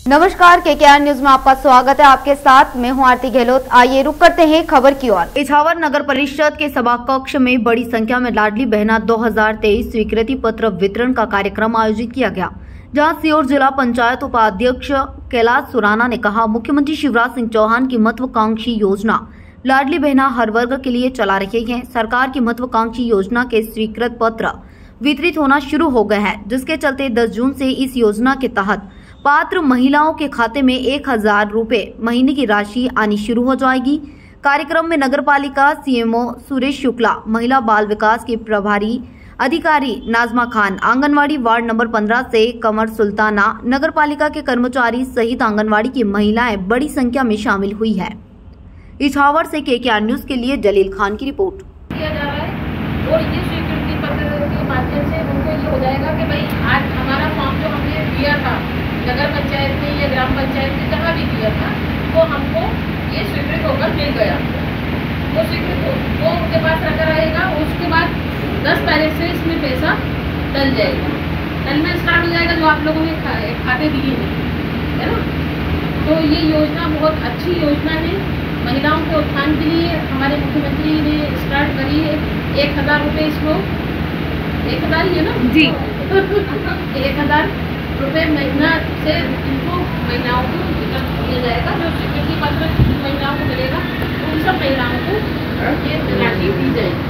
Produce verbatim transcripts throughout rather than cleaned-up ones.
नमस्कार, KKR news में आपका स्वागत है। आपके साथ मैं हूं आरती गहलोत। आइए रुक करते हैं खबर की ओर। इछावर नगर परिषद के सभा कक्ष में बड़ी संख्या में लाडली बहना दो हज़ार तेईस स्वीकृति पत्र वितरण का कार्यक्रम आयोजित किया गया, जहां सीहोर जिला पंचायत उपाध्यक्ष कैलाश सुराना ने कहा, मुख्यमंत्री शिवराज सिंह चौहान की महत्वाकांक्षी योजना लाडली बहना हर वर्ग के लिए चला रही है। सरकार की महत्वाकांक्षी योजना के स्वीकृत पत्र वितरित होना शुरू हो गए हैं, जिसके चलते दस जून से इस योजना के तहत पात्र महिलाओं के खाते में एक हजार रूपए महीने की राशि आनी शुरू हो जाएगी। कार्यक्रम में नगर पालिका सीएमओ सुरेश शुक्ला, महिला बाल विकास की प्रभारी अधिकारी नाजमा खान, आंगनवाड़ी वार्ड नंबर पंद्रह से कमर सुल्ताना, नगर पालिका के कर्मचारी सहित आंगनवाड़ी की महिलाएं बड़ी संख्या में शामिल हुई है। इछावर से केकेआर न्यूज के लिए जलील खान की रिपोर्ट। किया जा रहा है और ये स्वीकृति पत्र के माध्यम से उनको ये हो जाएगा कि भाई आज हमारा फॉर्म जो हमने दिया था नगर पंचायत में या ग्राम पंचायत में जहाँ भी दिया था वो हमको ये स्वीकृत होकर मिल गया। वो स्वीकृत हो वो उनके पास रखा रहेगा। उसके बाद दस तारीख से इसमें पैसा डल जाएगा, डलना स्टार्ट हो जाएगा जो आप लोगों ने खा, खाते दिए हैं, है ना। तो ये योजना बहुत अच्छी योजना है, महिलाओं के उत्थान के लिए हमारे मुख्यमंत्री ने स्टार्ट करी है। एक हज़ार रुपये इसको एक हज़ार ही है ना जी एक हज़ार रुपये महीना से इनको महिलाओं को वितरण किया जाएगा। जो स्वीकृति पत्र महिलाओं को मिलेगा उन सब महिलाओं को ये राशि दी जाएगी।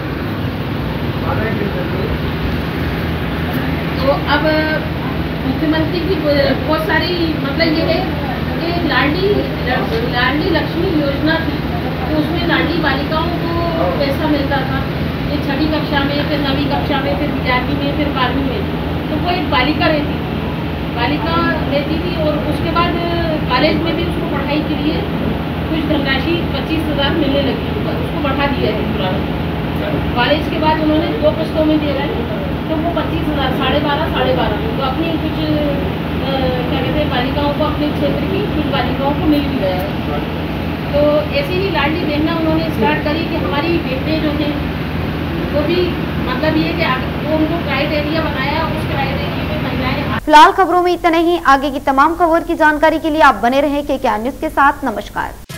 तो अब मुख्यमंत्री की बहुत सारी मतलब ये है कि लाडली लाडली लक्ष्मी योजना थी, तो उसमें लाडली बालिकाओं को पैसा मिलता था। ये छठी कक्षा में, फिर नवीं कक्षा में, फिर ग्यारहवीं में, फिर बारहवीं में, तो वो एक बालिका रहती थी बालिका रहती थी और उसके बाद कॉलेज में भी उसको पढ़ाई के लिए कुछ धनराशि पच्चीस हज़ार मिलने लगी, उसको बढ़ा दिया है तुरंत। कॉलेज के बाद उन्होंने दो किस्तों में दे रहे हैं, तो वो पच्चीस हज़ार साढ़े बारह साढ़े बारह तो अपनी कुछ क्या कहते हैं बालिकाओं को, अपने क्षेत्र की कुछ बालिकाओं को मिल भी गया है। तो ऐसी ही लाडली बहना उन्होंने स्टार्ट करी कि हमारी बेटे जो हैं वो भी मतलब ये कि वो उनको क्राइटेरिया बनाया, उस क्राइटेरिया में महिलाएं। फिलहाल खबरों में इतना ही। आगे की तमाम खबर की जानकारी के लिए आप बने रहें केकेआर न्यूज के साथ। नमस्कार।